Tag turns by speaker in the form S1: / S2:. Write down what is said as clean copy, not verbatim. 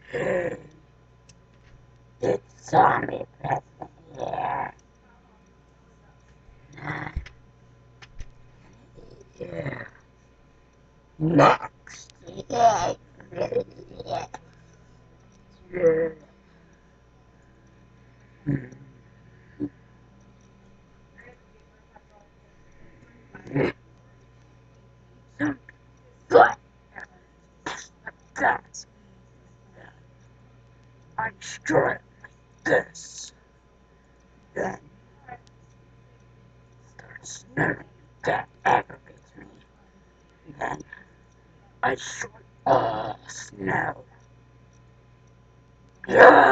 S1: It's omnipresent here. Yeah. Next. Yeah. Yeah. But that's I strip this. Then there's nothing that aggravates me. Then I short all snow. Yeah.